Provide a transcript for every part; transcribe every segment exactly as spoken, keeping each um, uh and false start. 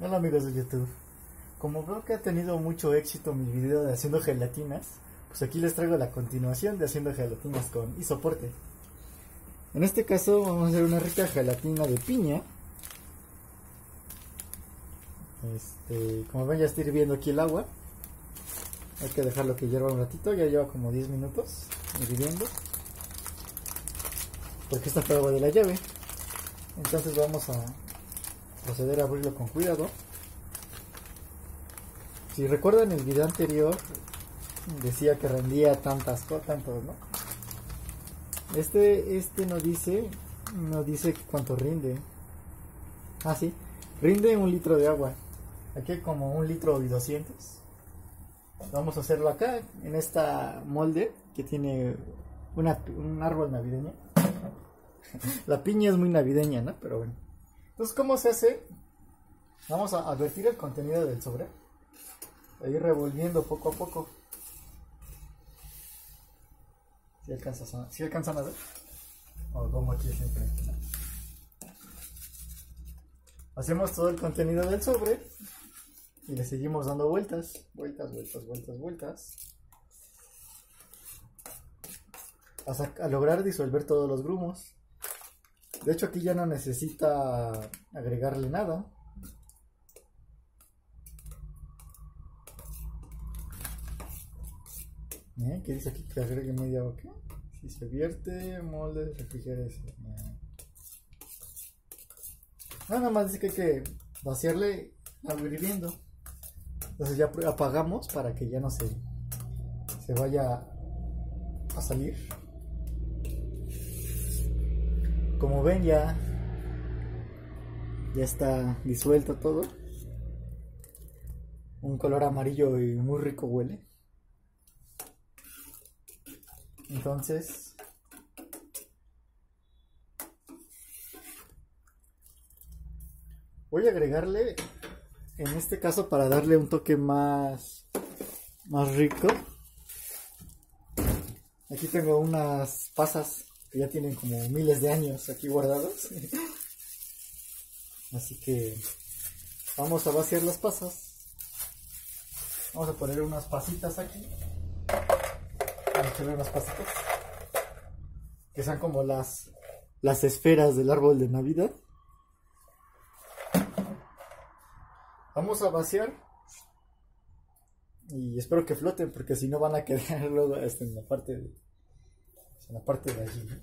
Hola amigos de YouTube. Como veo que ha tenido mucho éxito mi video de haciendo gelatinas, pues aquí les traigo la continuación de haciendo gelatinas con isoporte. En este caso vamos a hacer una rica gelatina de piña. Este, como ven ya está hirviendo aquí el agua. Hay que dejarlo que hierva un ratito, ya lleva como diez minutos hirviendo. Porque esta fue agua de la llave. Entonces vamos a proceder a abrirlo con cuidado. Si recuerdan el video anterior, decía que rendía tantas cosas, tantos, ¿no? Este, este no dice, no dice cuánto rinde. Ah, sí, rinde un litro de agua. Aquí hay como un litro y doscientos. Vamos a hacerlo acá, en esta molde que tiene una, un árbol navideño. La piña es muy navideña, ¿no? Pero bueno. Entonces, ¿cómo se hace? Vamos a advertir el contenido del sobre. A ir revolviendo poco a poco. Si alcanzas a, si alcanzan a ver. O como aquí siempre. Hacemos todo el contenido del sobre. Y le seguimos dando vueltas. Vueltas, vueltas, vueltas, vueltas. Hasta a lograr disolver todos los grumos. De hecho aquí ya no necesita agregarle nada. ¿Eh? ¿Qué dice aquí? Que agregue media boca. Si se vierte, molde, refrigérese. Nada más dice que hay que vaciarle agua hirviendo. Entonces ya apagamos para que ya no se, se vaya a salir. Como ven ya, ya está disuelto todo. Un color amarillo y muy rico huele. Entonces voy a agregarle, en este caso para darle un toque más, más rico. Aquí tengo unas pasas que ya tienen como miles de años aquí guardados. Así que vamos a vaciar las pasas. Vamos a poner unas pasitas aquí. Vamos a echarle unas pasitas que son como las, las esferas del árbol de Navidad. Vamos a vaciar y espero que floten, porque si no van a quedar luego este, en la parte de, en la parte de allí.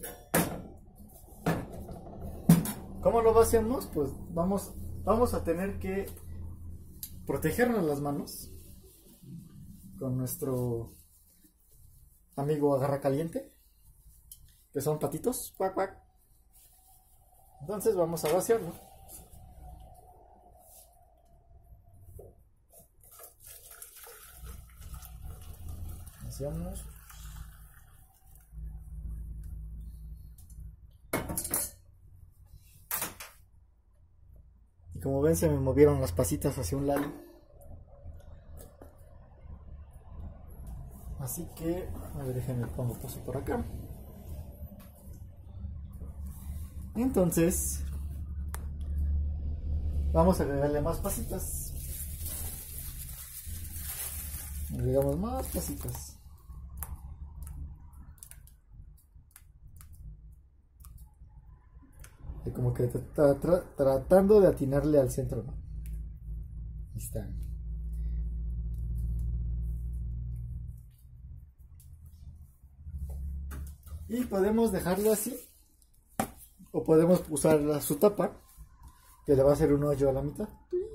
¿Cómo lo vaciamos? Pues vamos, vamos a tener que protegernos las manos con nuestro amigo agarra caliente, que son patitos. Cuac, cuac. Entonces vamos a vaciarlo. Vaciamos. Y como ven, se me movieron las pasitas hacia un lado. Así que, a ver, déjenme pongo paso por acá. Entonces, vamos a agregarle más pasitas. Agregamos más pasitas. Y como que tra tra tratando de atinarle al centro, ¿no? Ahí está. Y podemos dejarlo así, o podemos usar la, su tapa, que le va a hacer un hoyo a la mitad.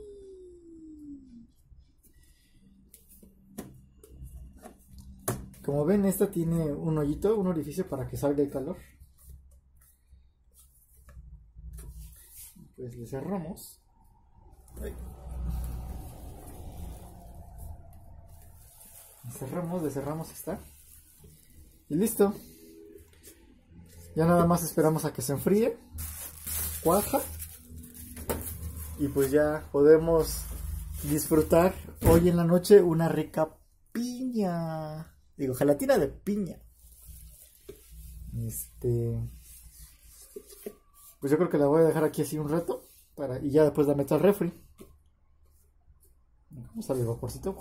Como ven, esta tiene un hoyito, un orificio para que salga el calor. Pues le cerramos. Ahí. Le cerramos, le cerramos, está. Y listo. Ya nada más esperamos a que se enfríe, cuaja, y pues ya podemos disfrutar hoy en la noche una rica piña, digo gelatina de piña. Este, pues yo creo que la voy a dejar aquí así un rato para, y ya después la meto al refri. Vamos a ver el vaporcito.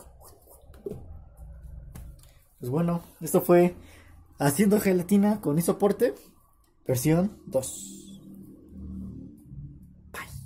Pues bueno, esto fue haciendo gelatina con isoporte versión dos. Bye.